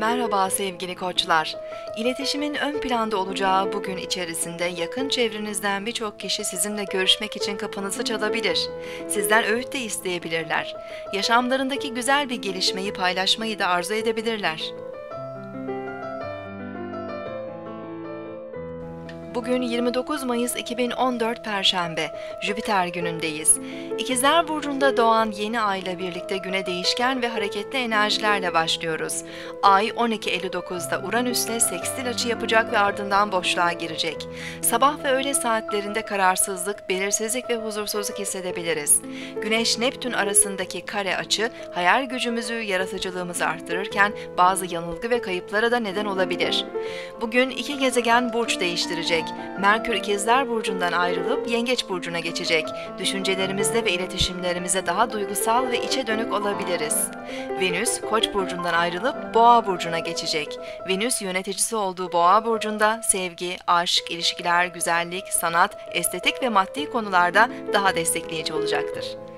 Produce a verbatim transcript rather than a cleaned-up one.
Merhaba sevgili koçlar. İletişimin ön planda olacağı bugün içerisinde yakın çevrenizden birçok kişi sizinle görüşmek için kapınızı çalabilir. Sizden öğüt de isteyebilirler. Yaşamlarındaki güzel bir gelişmeyi paylaşmayı da arzu edebilirler. Bugün yirmi dokuz Mayıs iki bin on dört Perşembe, Jüpiter günündeyiz. İkizler Burcu'nda doğan yeni ay ile birlikte güne değişken ve hareketli enerjilerle başlıyoruz. Ay on iki elli dokuzda Uranüs'le sekstil açı yapacak ve ardından boşluğa girecek. Sabah ve öğle saatlerinde kararsızlık, belirsizlik ve huzursuzluk hissedebiliriz. Güneş-Neptün arasındaki kare açı, hayal gücümüzü, yaratıcılığımızı arttırırken bazı yanılgı ve kayıplara da neden olabilir. Bugün iki gezegen burç değiştirecek. Merkür İkizler Burcu'ndan ayrılıp Yengeç Burcu'na geçecek. Düşüncelerimizde ve iletişimlerimize daha duygusal ve içe dönük olabiliriz. Venüs, Koç Burcu'ndan ayrılıp Boğa Burcu'na geçecek. Venüs yöneticisi olduğu Boğa Burcu'nda sevgi, aşk, ilişkiler, güzellik, sanat, estetik ve maddi konularda daha destekleyici olacaktır.